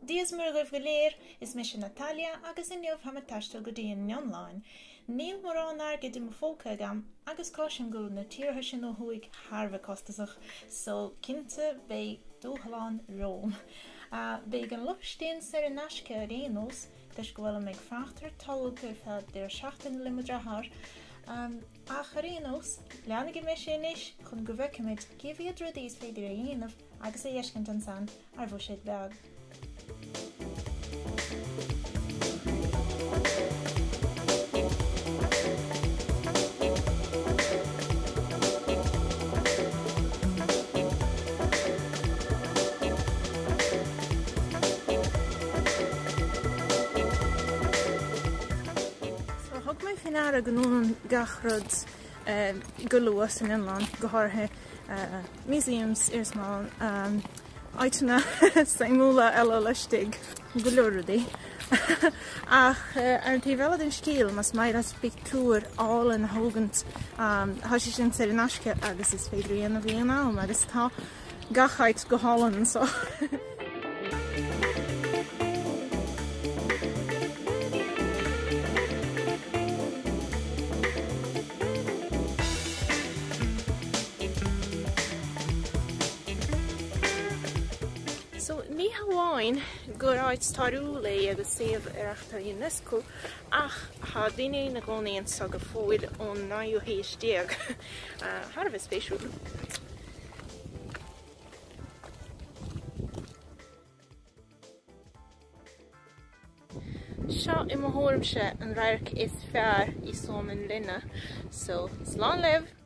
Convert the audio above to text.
Díos mar go léir is mis Natalia agus inniuh ha taistil go dtíon online. Níl mar an airgid im fóca agam agus caiisiim go na tíortha sin ó thuig Harbh costasach, so cinnte bé dúchaláin Róm. Bé an lupstéin ar an nasce a rénos, Des go bhfuil méid frachtar talúgur fel deir 16 limadrathair. Ach a rénos, leanna go mé sin is chun go bhheicimiid cíomhíad rudíos féidir a dhéanamh agus a dhéiscint an san ar bhó siad beag. Finar a gannún gachrod go luas in Inland go háirthe museums irsmáil áiteanna saimúla eile leistigh go leordaí. Ach ar tí bhealad in scíal mas mair as pictúr áil an thógant thoise sin ar an asce agus is féidir dhéanamh bhíon am agus tá gachaid go hálan so. So ní hamháin gur áid starúla agus séamh ar achtar UNESCO ach há daine na gcónaíonn sa go fóil ón 9 Harbh is spéisiú. Seo i mo thuairimse an radharc is fearr í Sóman Linne, so slán libh!